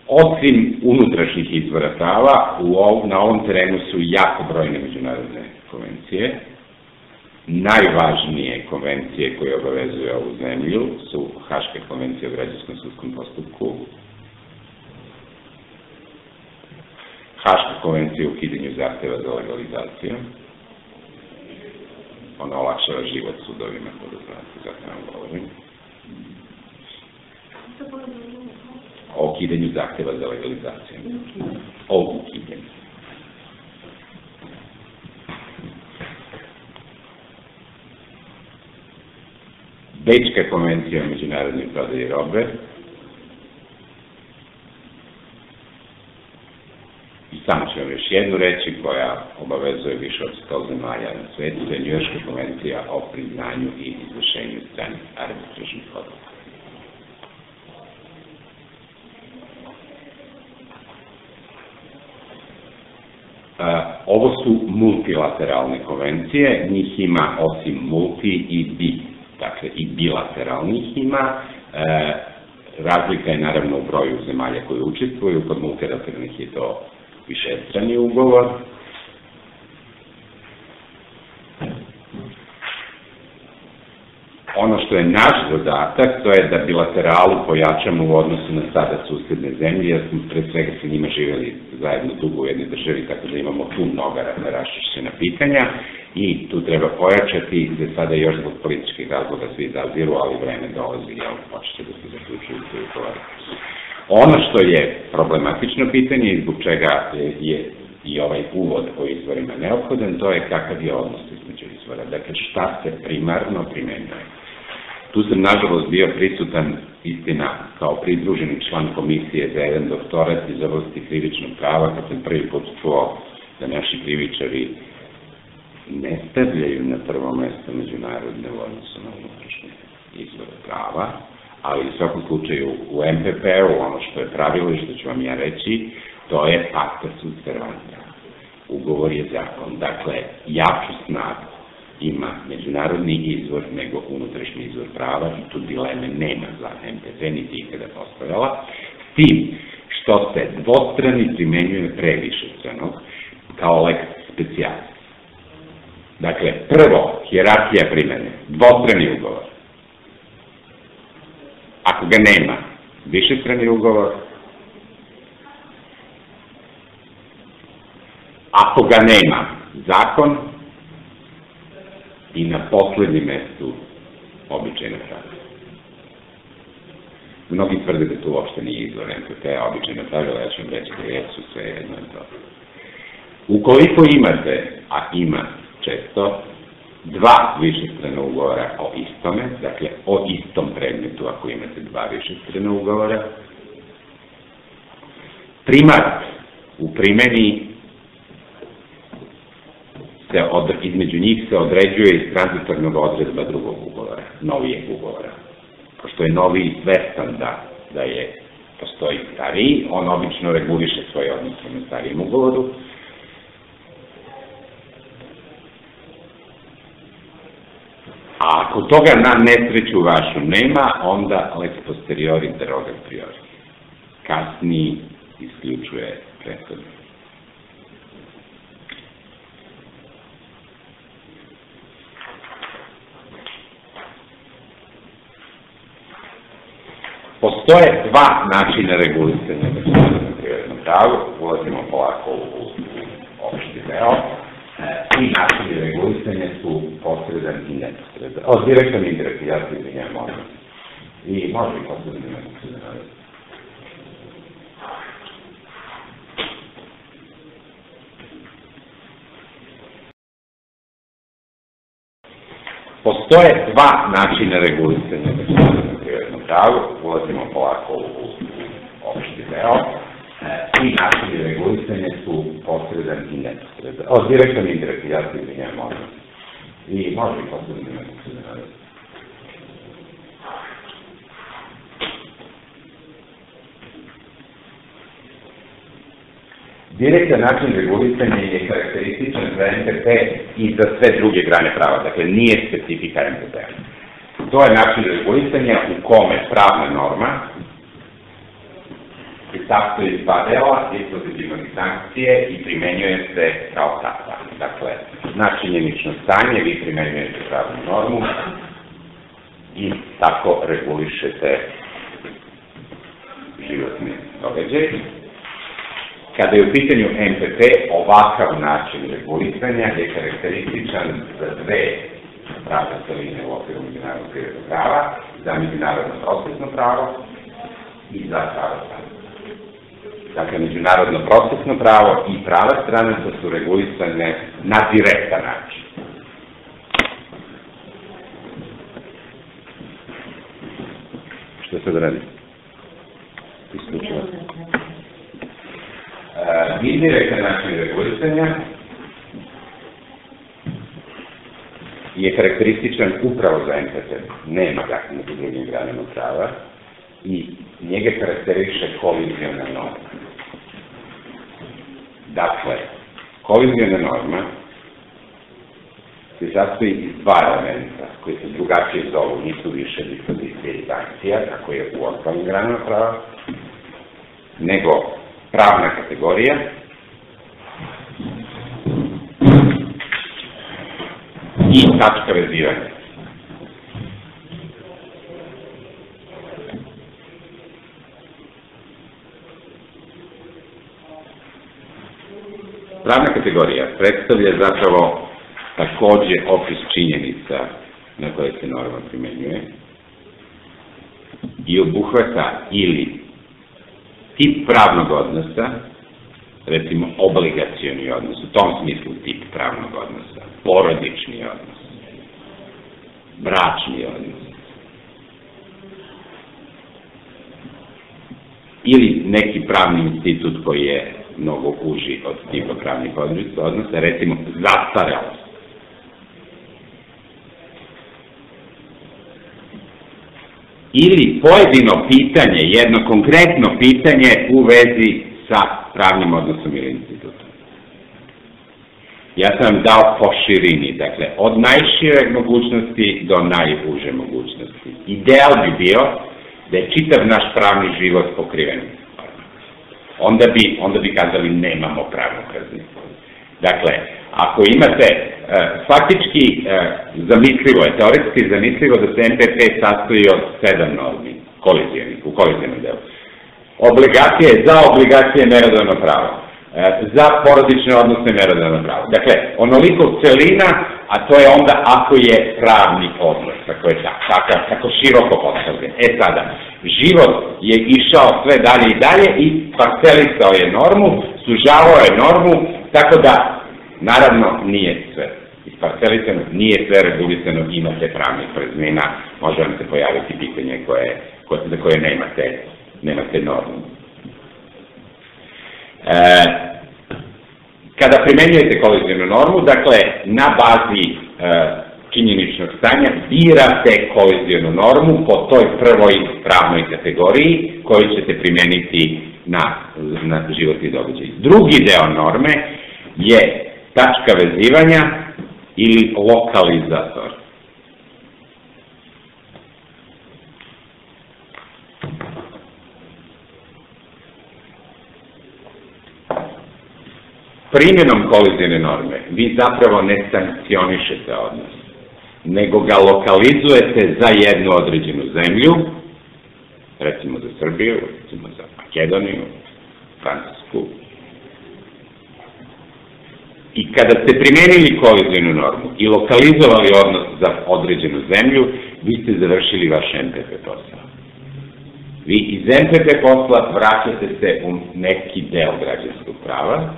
Osim unutrašnjih izvora prava, na ovom terenu su jako brojne međunarodne konvencije. Najvažnije konvencije koje obavezuju ovu zemlju su Haška konvencija o građanskom sudskom postupku, Haška konvencija o ukidanju zahteva za legalizaciju, ona olakšava život sudovima, to da znate, zato nam govorim, o ukidanju zahteva za legalizaciju, o ukidanju. Bečka konvencija o međunarodnoj prodaji robe i samo ću vam još jednu reći koja obavezuje više od 100 zemalja na svetu, to je Njujorška konvencija o priznanju i izvršenju stranih arbitražnih odluka. Ovo su multilateralne konvencije, njih ima osim multi i bi. Dakle, i bilateralnih ima. Razlika je naravno u broju zemalja koje učestvuju, kod multilateralnih je to višestrani ugovor. Ono što je naš zadatak, to je da bilateralu pojačamo u odnosu na sada susedne zemlje, jer smo pred svega sa njima živjeli zajedno dugo u jednoj državi, tako da imamo tu mnoga raščišćena pitanja i tu treba pojačati, da sada još zbog političkih razloga svi zaziru, ali vreme dolazi i počeće da se zaključuju te ugovore. Ono što je problematično pitanje i zbog čega je i ovaj uvod o izvorima neophodan, to je kakav je odnos između izvora. Dakle, šta se primarno primenjuje. Tu sam, nažalost, bio prisutan, istina, kao pridruženi član komisije za jedan doktorat iz oblasti krivičnog prava, kad sam prvi put čuo da naši krivičari ne stavljaju na prvo mesto međunarodne u odnosu na unutrašnje izvore prava, ali u svakom slučaju u MPP-u, ono što je pravilo i što ću vam ja reći, to je pacta sunt servanda. Ugovor je zakon. Dakle, jaču snagu ima međunarodni izvor nego unutrašnji izvor prava i tu dileme nema za MPP, niti ikada postojala. S tim što se dvostrani primenjuje pre višestranog kao lex specialis. Dakle, prvo, hijerarhija primene, dvostrani ugovor. Ako ga nema, višestrani ugovor. Ako ga nema, zakon. I na poslednjem mestu običajna pravila. Mnogi tvrde da to uopšte nije izvor MPP-a, običajna pravila, ja ću vam reći da jesu sve jedno i to. Ukoliko imate, a ima često, dva višestrana ugovora o istome, dakle o istom predmetu ako imate dva višestrana ugovora, primat u primeni između njih se određuje iz tranzitornog odredba drugog ugovora, novijeg ugovora. Pošto je noviji svestan da postoji stariji, on obično reguliše svoje odnose na starijem ugovoru. A ako toga na nesreću vašu nema, onda lex posteriori derogat priori. Kasniji isključuje prethodni. Postoje dva načina regulisanja na privatnom pravu, ulazimo polako u opšti deo, i načini regulisanja su posredan i neposredan. Direktan i indirektan, ja se izvinjam, molim. I može i posredan i neposredan. Postoje dva načina regulisanja na privatnom pravu, ulazimo polako u opšti deo, i načini regulisanja su posredan i neposredan. Direktan i indirektan, ja se izvinjam, molim. I može i posredan i neposredan. Direktan način regulisanja je karakterističan za MPP i za sve druge grane prava, dakle nije specifika MPP-a. To je način regulisanja u kome pravna norma se sastoji iz dva dela, dispozitivnog i sankcije i primenjuje se kao takva. Dakle, na činjenično stanje vi primenjujete pravnu normu i tako regulišete životni događaj. Kada je u pitanju MPP, ovakav način regulisanja je karakterističan za dve pravne celine u okviru međunarodnog privatnog prava, za međunarodno procesno pravo i za pravo stranaca. Dakle, međunarodno procesno pravo i prava stranaca su regulisane na direktan način. Što sad radi? Isključivo. Indirektan način regulisanja je karakterističan upravo za MPP. Nema ga među drugim granama prava i njega karakteriše koliziona norma. Dakle, koliziona norma se sastoji iz dva elementa koji se drugačije zovu, nisu više dispozicije i sankcija, kako je u ostalim granama prava, nego pravna kategorija i tačka vezivanja. Pravna kategorija predstavlja zapravo takođe opis činjenica na koje se norma primenjuje i obuhvata ili tip pravnog odnosa, recimo obligacioni odnos, u tom smislu tip pravnog odnosa, porodični odnos, bračni odnos, ili neki pravni institut koji je mnogo uži od tipa pravnih odnosa, recimo zastarelost. Ili pojedino pitanje, jedno konkretno pitanje u vezi sa pravnim odnosom ili institutom. Ja sam vam dao po širini, dakle, od najšire mogućnosti do najuže mogućnosti. Ideal bi bio da je čitav naš pravni život pokriven. Onda bi kazali nemamo pravnu prazninu. Dakle, ako imate, faktički zamislivo je, teoretski zamislivo da se MPP sastoji od 7 normi, u kolizionom delu. Obligacije, za obligacije merodavno pravo, za porodične odnose merodavno pravo. Dakle, onoliko celina, a to je onda ako je pravni odnos, ako je tako široko postavljen. Sada, život je išao sve dalje i dalje i parcelisao je normu, sužavao je normu, tako da, naravno, nije sve isparcelisano, nije sve regulisano, imate pravnih praznina, može vam se pojaviti pitanje za koje nemate normu. Kada primenjujete kolizionu normu, dakle, na bazi činjeničnog stanja, birate kolizionu normu po toj prvoj pravnoj kategoriji koju ćete primeniti na životni događaj. Drugi deo norme je tačka vezivanja ili lokalizator. Primjenom kolizione norme vi zapravo ne sankcionišete odnos, nego ga lokalizujete za jednu određenu zemlju, recimo za Srbiju, recimo za Makedoniju, Francusku. I kada ste primenili kolizionu normu i lokalizovali odnos za određenu zemlju, vi ste završili vaš MPP posao. Vi iz MPP posla vraćate se u neki deo građanskog prava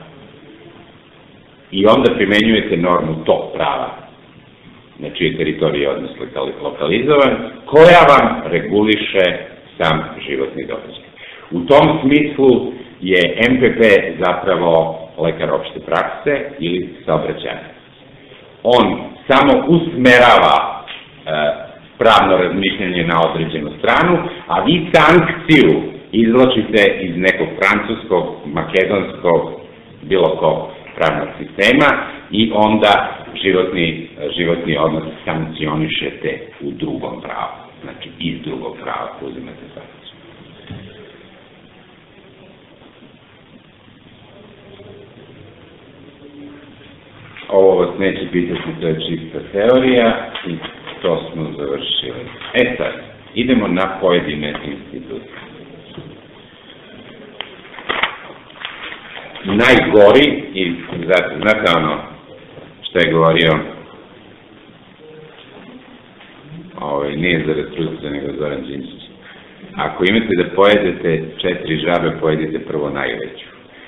i onda primenjujete normu tog prava, na čijoj teritoriji je odnos lokalizovan, koja vam reguliše sam životni događaj. U tom smislu je MPP zapravo lekar opšte prakse ili saobraćajac. On samo usmerava pravno razmišljanje na određenu stranu, a vi sankciju izvlačite iz nekog francuskog, makedonskog, bilo kog pravnog sistema i onda životni odnos sankcionišete u drugom pravu. Znači, iz drugog prava uzimate sankciju. ovo vas neće pitati, to je čista teorija i to smo završili. Sad, idemo na pojedine institucije. Najgori, i znate ono što je govorio, nije za restrukciju, nego Zoran Đinđić. Ako imate da pojedete 4 žabe, pojedite prvo najveću.